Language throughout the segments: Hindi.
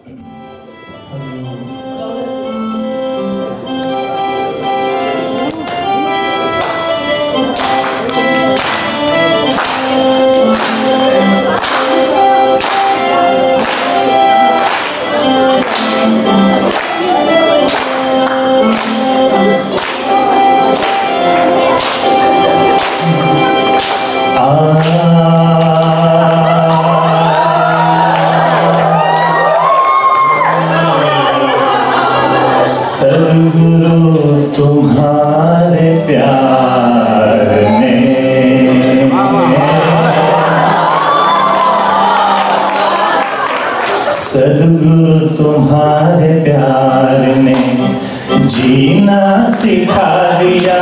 सद्गुरु तुम्हारे प्यार ने जीना सिखा दिया।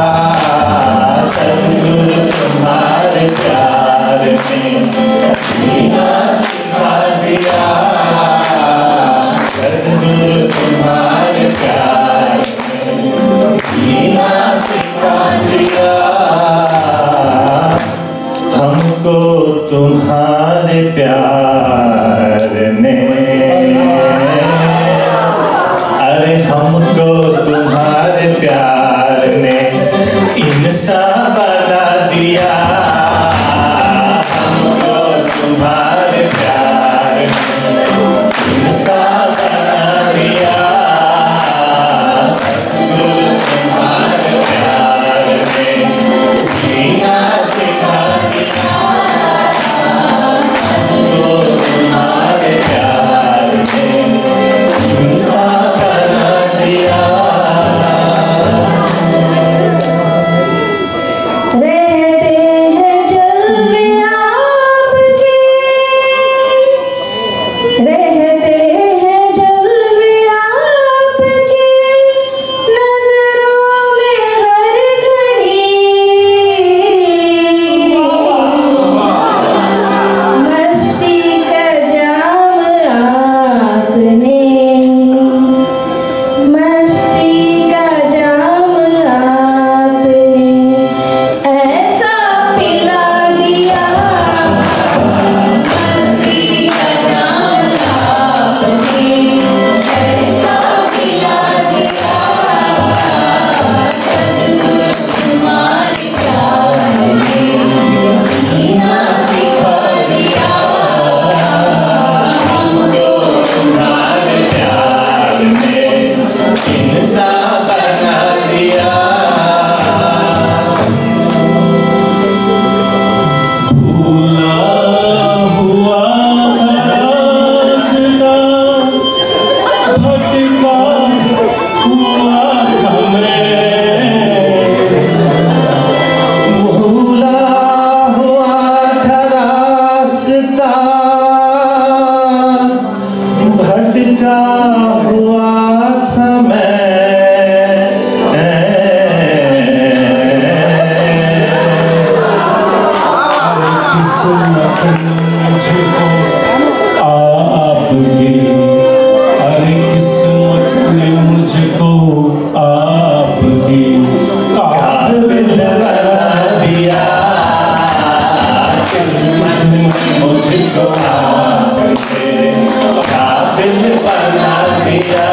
सद्गुरु तुम्हारे प्यार ने जीना सिखा दिया। सद्गुरु तुम्हारे प्यार ने जीना सिखा दिया। हमको तुम्हारे प्यार ने, अरे हमको तुम्हारे प्यार ने इंसान बना दिया। हमको तुम्हारे प्यार ने इंसान बना दिया। सद्गुरु तुम्हारे प्यार ने जीना सिखा दिया। तुम्हारे प्यार ने इंसान बना दिया। रहते हैं जलवे आपके, रहते हैं जलवे आपके नजरों में हर घड़ी। मस्ती का जाम आपने, मस्ती का जाम आपने ऐसा पिला दिया। मस्ती का जाम आपने ऐसा पिला दिया। सद्गुरु तुम्हारे प्यार ने जीना सिखा दिया। तुम्हारे प्यार ने इंसान बना दिया। भूला हुआ रास्ता भटका हुआ था मैं। भूला हुआ था रास्ता भटका हुआ था मैं। किस्मत मुझको आप दी, अरे किस्मत ने मुझको आप दी। काबिल बना दिया। किस्मत ने मुझको आपने काबिल बना दिया।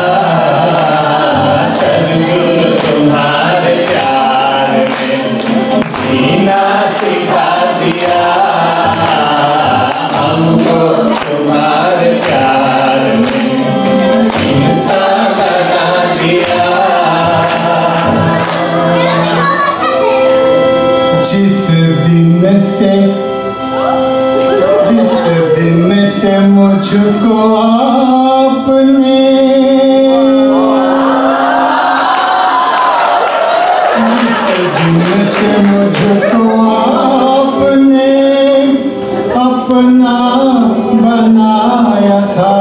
सद्गुरु तुम्हारे प्यार ने जीना सिखा दिया। हमको तुम्हारे प्यार ने इंसान बना दिया। जिस दिन से मुझको आपने, जिस दिन से मुझको आपने अपना बनाया था।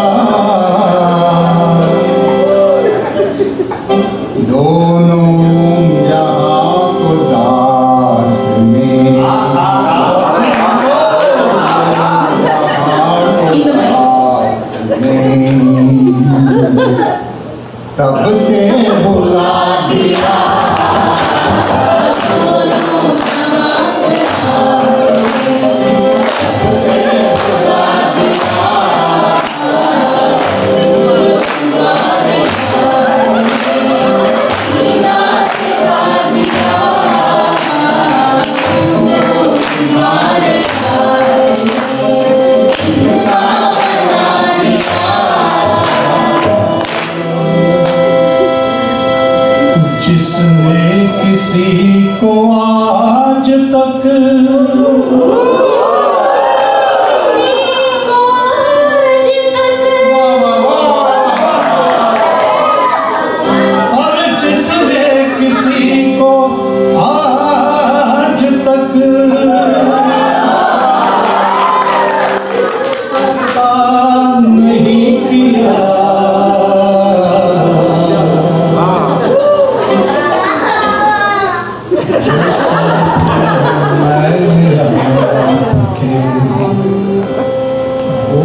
दोनों जहां को दास में, तब से बुला दिया। तब से बुला दिया।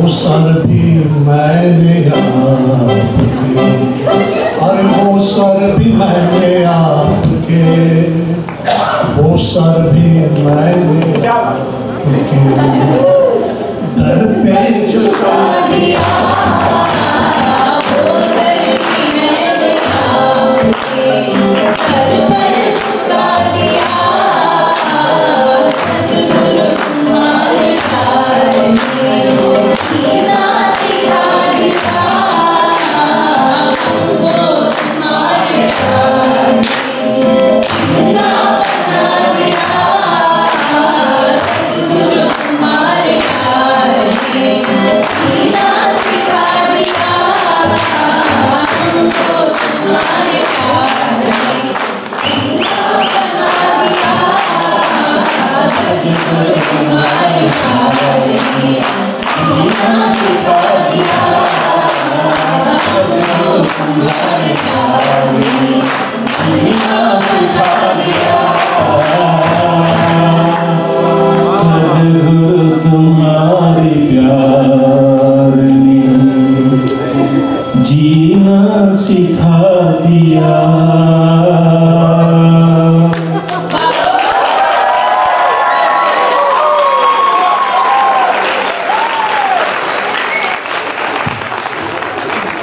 सर भी मैंने आपके, अरे वो सर भी मैंने आपके, वो सर भी मैंने आपके दर पे झुका दिया। वो सर भी मैंने आपके दर पर झुका दिया। सतगुरु तुम्हारे प्यार में जीना सिखा दिया। हमको तुम्हारे प्यार में इंसान बना दिया। सतगुरु तुम्हारे प्यार में जीना सिखा दिया। हमको तुम्हारे प्यार में इंसान बना दिया। सतगुरु तुम्हारे प्यार में जीना सिखा दिया। सतगुरु तुम्हारे प्यार में जीना सिखा दिया। सतगुरु तुम्हारे प्यार ने जीना सिखा दिया।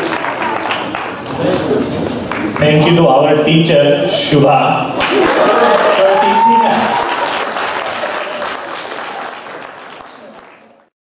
Thank you to our teacher Shubha.